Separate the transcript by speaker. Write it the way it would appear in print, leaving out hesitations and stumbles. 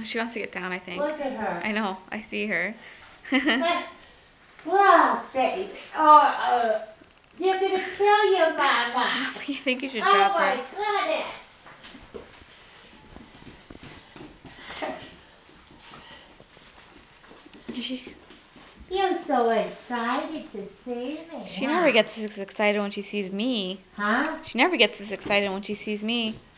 Speaker 1: she wants to get down, I think.
Speaker 2: Look at her.
Speaker 1: I know. I see her.
Speaker 2: Look, baby. Oh, you're going to kill your mama.
Speaker 1: You think you should drop her?
Speaker 2: Oh, my goodness. You're so excited to see me.
Speaker 1: She never gets this excited when she sees me.
Speaker 2: Huh?
Speaker 1: She never gets this excited when she sees me.